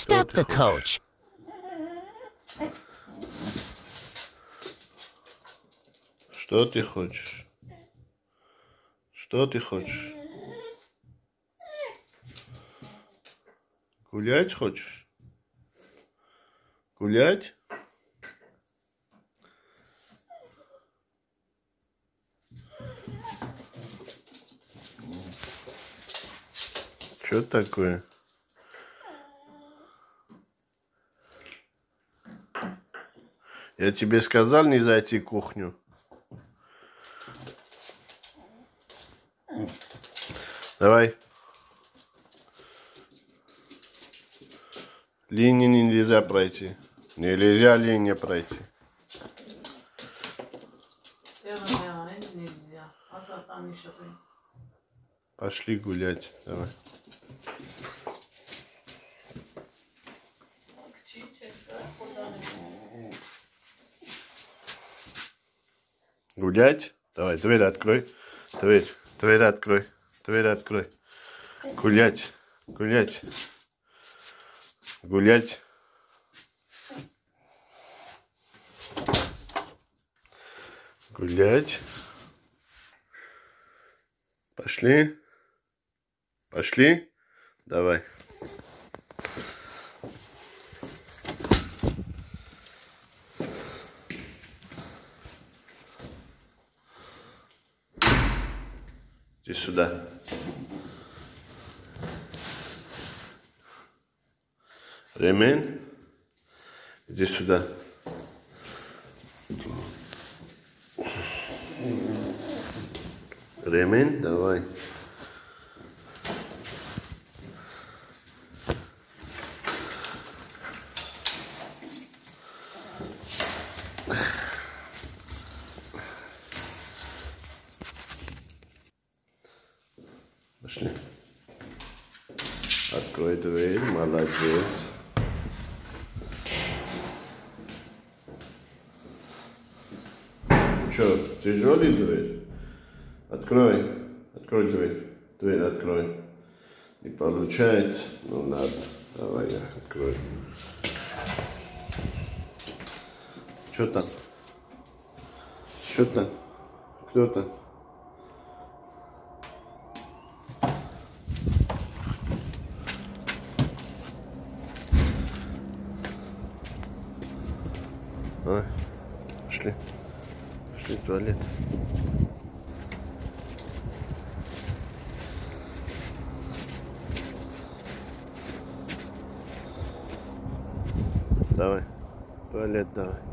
Stop the coach. Что ты хочешь? Что ты хочешь? Гулять хочешь? Гулять? Что такое? Я тебе сказал не зайти в кухню. Давай. Линии нельзя пройти. Нельзя линии пройти. Пошли гулять. Давай. Гулять? Давай, дверь открой. Дверь открой. Дверь открой. Гулять. Гулять. Гулять. Гулять. Пошли. Пошли. Давай. Иди сюда. Ремень. Иди сюда. Ремень, давай. Пошли. Открой дверь, молодец. Что, тяжелый дверь? Открой. Открой дверь. Дверь открой. Не получается? Ну надо. Давай я открою. Что там? Что там? Кто там? А, пошли. Пошли в туалет. Давай. В туалет давай.